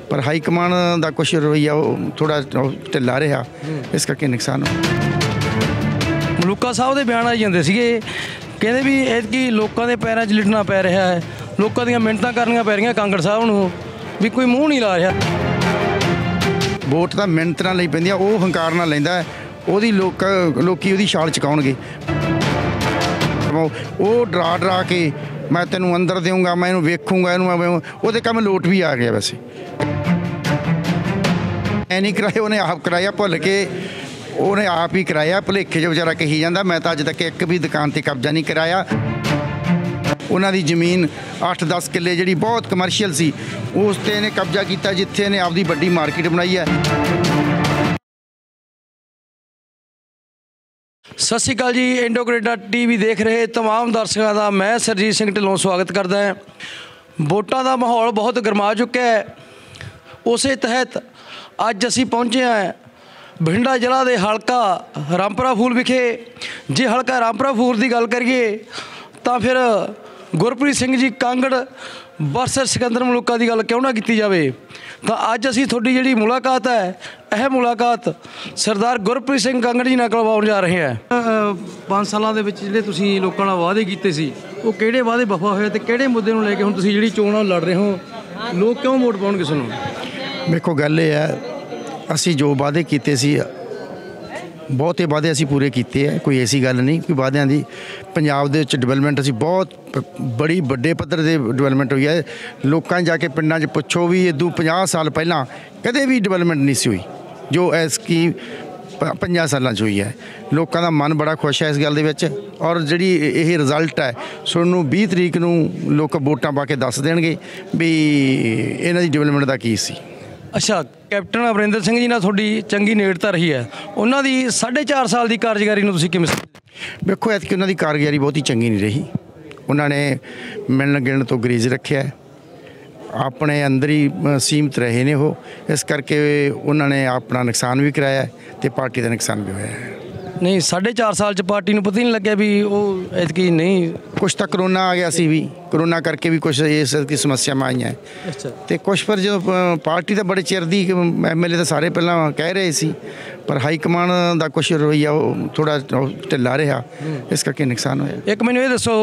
पर हाईकमान का कुछ रवैया थोड़ा ढिला रहा, इस करके नुकसान हो। मलूका साहब के बयान आई जाते थे, कहते भी एतकी लोगों के पैरों 'च लिटना पै रहा है, लोगों दी मिन्नतां करनियां पै रही कांगड़ साहब नूं, भी कोई मूँह नहीं ला रहा। वोट तो मिन्नत नाल नहीं पैंदी, वो हंकार नाल लैंदा है, ओहदी लोकी ओहदी छाल चुकाउणगे। वो डरा डरा के मैं तेनों अंदर देऊँगा, मैं इनू वेखूँगा, इनू वो काम लोट भी आ गया। वैसे ऐ नहीं कराया, उन्हें आप कराया, भुल के उन्हें आप ही कराया, भुलेखे जो बेचारा कही जाता। मैं तो अज तक एक भी दुकान पर कब्जा नहीं कराया। उन्हों की जमीन 8-10 किले जी बहुत कमर्शियल सी, उस ते इन्हें कब्जा किया, जिथे इन्हें आपकी बड़ी मार्केट बनाई है। सत श्री अकाल जी, इंडो कनेडा टीवी देख रहे तमाम दर्शकों का मैं सरजीत सिंह ढिल्लों स्वागत करता है। वोटां का माहौल बहुत गरमा चुका है, उस तहत अज असी पहुँचे हैं बठिंडा जिला के हलका रामपुरा फूल विखे। जे हलका रामपुरा फूल की गल करिए तो फिर गुरप्रीत सिंह जी कांगड़ वर्सेस सिकंदर मलूका की गल क्यों ना की जाए। तो अज असी थोड़ी जी मुलाकात है, यह मुलाकात सरदार गुरप्रीत सिंह कांगड़ जी नाल करवाउण जा रहे हैं। 5 सालों के जिहड़े तुसीं लोकां नाल वादे कीते सी, वो किहड़े वादे वफा होए ते किहड़े मुद्दे नूं लैके हुण तुसीं जिहड़ी चोण लड़ रहे हो, लोग क्यों वोट पाउणगे तुहानूं? देखो गल ये है, असी जो वादे कीते सी, बहुते वादे असी पूरे किए हैं, कोई ऐसी गल नहीं। कोई वादियां दी पंजाब दे विच डिवेलपमेंट असी बहुत बड़ी वड्डे पद्धर दे डिवेलपमेंट हुई है। लोकां जाके पिंडां 'च पुछो भी इदू 50 साल पहलां कदे भी डिवेलपमेंट नहीं सी हुई जो इसकी 5 सालों हुई है। लोगों का मन बड़ा खुश है इस गल दे विच, और जिहड़ी ये रिजल्ट है सुनू 20 तरीक नूं लोग वोटां पा के दस देणगे भी इन्हां दी डिवेलपमेंट दा की सी। अच्छा, कैप्टन अमरिंदर सिंह जी नाल थोड़ी चंगी नेड़ता रही है, उन्होंने 4.5 साल की कारजगारी नूं तुसीं किवें? देखो ऐतकी उन्होंने कारगुजारी बहुत ही चंगी नहीं रही। उन्होंने मिलण गिलण तो गरीज रखिया, अपने अंदर ही सीमित रहे ने वो, इस करके उन्होंने अपना नुकसान भी कराया तो पार्टी का नुकसान भी होया है। नहीं, 4.5 साल च पार्टी नूं पता ही नहीं लग्या भी वो ऐतकी नहीं। कुछ तो करोना आ गया सी भी, करोना करके भी कुछ इस की समस्या आई हैं। अच्छा, तो कुछ पर जो पार्टी तो बड़े चिर दी MLA तो सारे पहला कह रहे सी, पर हाईकमान का कुछ रवैया थोड़ा ढिला रहा, इस करके नुकसान होया। एक मैनूं ये दसो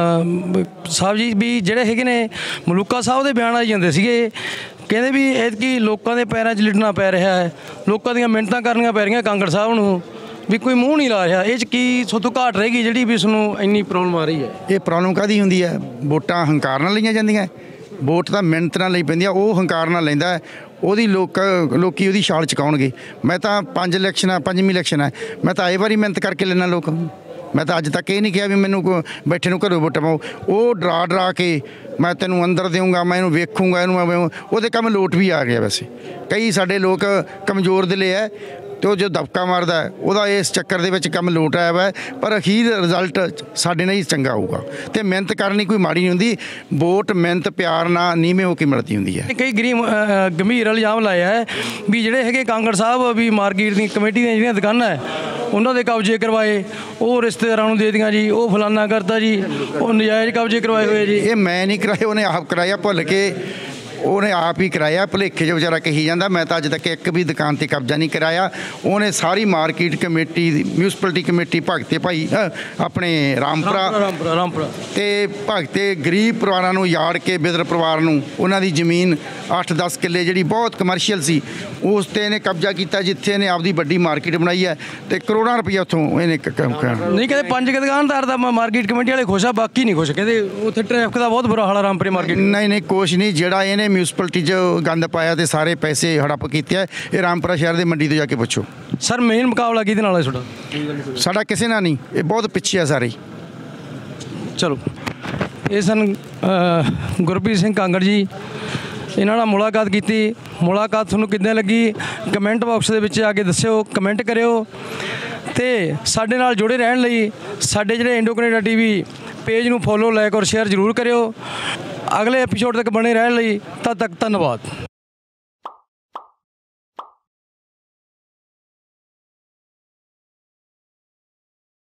साहब जी भी जिहड़े हैगे ने मलूका साहब के बयान आई जाते थे, कहते भी एतकी लोगों के पैरों 'च लिटना पै रहा है, लोगों दी मिन्नतां करनियां पै रही कांगड़ साहब नूं, भी कोई मूँह नहीं ला रहा। ये की सोतों घाट रहेगी जिहड़ी भी इसनूं इन्नी प्रॉब्लम आ रही है? ये प्रॉब्लम काहदी हुंदी है? वोटां हंकार नाल लईआं जांदियां, वोट तो मिन्नत नाल लई पैंदी, वो हंकार नाल लैंदा है, ओहदी लोकी ओहदी छाल चुकाउणगे। मैं तो 5 इलैक्शन है, 5वीं इलैक्शन है, मैं तो आए बारी मिन्नत करके लेना लोग। मैं तो अज तक ये नहीं कहा भी मैनू बैठे नूं घरों वोटां पाओ। वो डरा डरा के मैं तेनों अंदर देऊँगा, मैं इनू वेखूँगा, इनू वो काम लोट भी आ गया। वैसे कई साडे लोग कमज़ोर दिले है, तो जो दबका मारदा है वह इस चक्कर दे विच काम लोट आया वा, पर अखीर रिजल्ट साडे नाल ही चंगा होऊगा। तो मेहनत करनी कोई माड़ी नहीं हुंदी, वोट मेहनत प्यार नाल नीवें होकर मिलती हुंदी है। कई गंभीर इल्जाम लाया है भी जिहड़े हैगे कांगड़ साहब भी मार्केट दी कमेटी दी जिहड़ियां दुकानां है उन्होंने कब्जे करवाए, वो रिश्तेदारां नूं दे दियां जी, वो फलाना करता जी, वो नजायज़ कब्जे करवाए हुए जी। ये मैं नहीं कराए, उन्हें आप कराया, भुल के उन्हें आप ही कराया, भुलेखे जो बेचारा कही जाता। मैं तो अज तक एक भी दुकान पर कब्जा नहीं कराया। उन्हें सारी मार्केट कमेटी म्यूनसिपलिटी कमेटी भगते भाई अपने रामपुरा ते भगते गरीब परिवारों को याड़ के बिदर परिवार नूं उन्हां दी जमीन 8-10 किले जी बहुत कमर्शियल सी, उस ते इन्हें कब्जा किया, जिथे इन्हें आपकी बड़ी मार्केट बनाई है, तो करोड़ों रुपया उतों इन्हें नहीं कहते। 5 दुकानदार दा मार्केट कमेटी वाले खुश आ, बाकी नहीं खुश, कहते उत्थे ट्रैफिक का बहुत बुरा हाल है रामपुरे मार्केट। नहीं कुछ नहीं, जिहड़ा इन्हें म्यूनसिपलिटी जो गंद पाया तो सारे पैसे हड़प किया, ये रामपुरा शहर के मंडी तो जाके पुछो। सर मेन मुकाबला किहदे नाल है तुहाडा? साडा किसी नाल नहीं, ये बहुत पिछे है सारे। चलो, ये सन गुरप्रीत सिंह कांगड़ जी, इन्हां नाल मुलाकात की। मुलाकात तुहानूं किद्दां लगी कमेंट बॉक्स दे विच आके दस्सिओ, कमेंट करिओ ते साडे नाल जुड़े रहण लई साडे जिहड़े इंडो कनेडा टीवी पेज नूं फॉलो, लाइक और शेयर जरूर करिओ। अगले एपीसोड तक बने रहण लई तद तक धन्नवाद।